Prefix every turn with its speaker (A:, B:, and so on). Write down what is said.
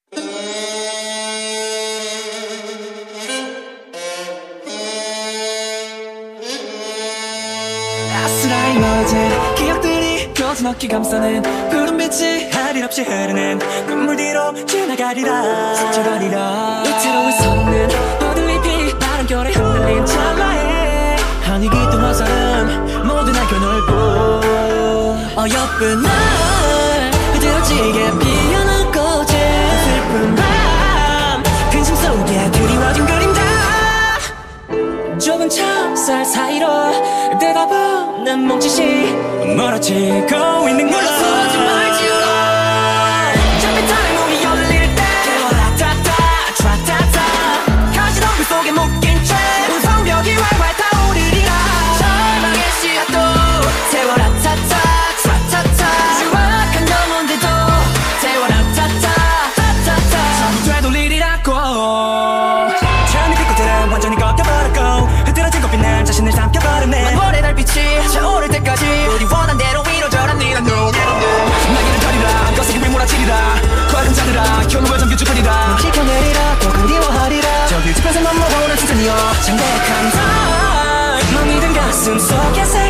A: 아스라이 멋진 기억들이 거짓먹기 감싸는 푸른빛이 할 일 없이 흐르는 눈물 뒤로 지나가리라 스쳐가리라 이태로울 섰는 모든 잎이 바람결에 흔들린 찰나에 한이 깃든 화살은 모두 남겨놓고 어여쁜 날 흐드러지게 피어난 꽃은 슬픈 밤 근심 속에 드리워진 그림자 좁은 창살 사이로 뜨거워는 몸짓이 멀어지고 있는 거야 물러서지 말지요 잠빛하는 우리 열릴 때 라타타 트라타타 가시던 그 속에 묶인 채 운성벽이 활활 타오르리라 절망의 씨앗도 세워라 타타 트라타타 추악한 영혼들도 세워라 타타 타타타 전부 되돌리리라고 처음에 빛꽃들은 완전히 꺾여버렸고 흐드러진 꽃빛은 자신을 삼켜버렸네 만월의 달빛이 차오를 때까지 우리 원한 대로 이루어져라 니란 놈 날개를 펴리라 거세게 몰아치리라 과금 잡으라 현무를 정규주거리라 지켜내리라 또 그리워하리라 저기 지평선 넘어오는 순간이여 창백한 달 맘이 든 가슴 속에